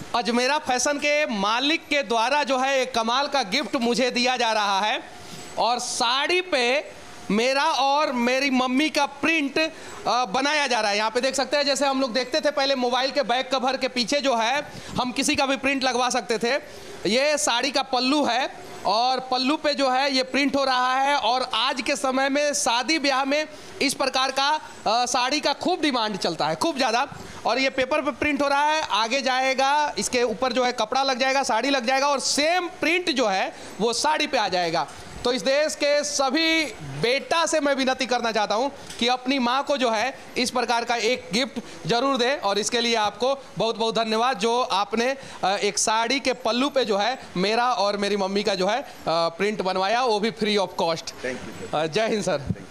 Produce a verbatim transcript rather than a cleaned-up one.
Ajmera fashion के मालिक के द्वारा जो है एक कमाल का गिफ्ट मुझे दिया जा रहा है और साड़ी पे मेरा और मेरी मम्मी का प्रिंट बनाया जा रहा है। यहाँ पे देख सकते हैं, जैसे हम लोग देखते थे पहले मोबाइल के बैक कवर के पीछे जो है हम किसी का भी प्रिंट लगवा सकते थे। ये साड़ी का पल्लू है और पल्लू पे जो है ये प्रिंट हो रहा है और आज के समय में शादी ब्याह में इस प्रकार का आ, साड़ी का खूब डिमांड चलता है, खूब ज़्यादा। और ये पेपर पे प्रिंट हो रहा है, आगे जाएगा इसके ऊपर जो है कपड़ा लग जाएगा, साड़ी लग जाएगा और सेम प्रिंट जो है वो साड़ी पे आ जाएगा। तो इस देश के सभी बेटा से मैं विनती करना चाहता हूं कि अपनी मां को जो है इस प्रकार का एक गिफ्ट जरूर दें और इसके लिए आपको बहुत बहुत धन्यवाद जो आपने एक साड़ी के पल्लू पे जो है मेरा और मेरी मम्मी का जो है प्रिंट बनवाया, वो भी free of cost. Thank you. Jai Hind sir.